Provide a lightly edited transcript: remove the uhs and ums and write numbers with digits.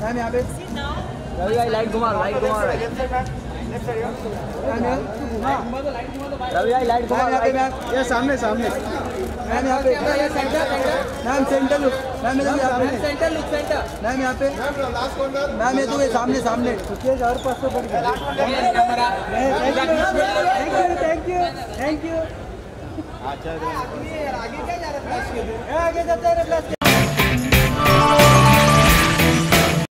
ma'am यहाँ पे रवि भाई लाइट घुमा रवि भाई लाइट घुमा यहाँ पे मैम ये सामने मैम यहाँ पे ma'am centre look ma'am centre look ma'am यहाँ पे मैम ये तो ये सामने थैंक यू आगे क्या जा रहा है आगे जाते हैं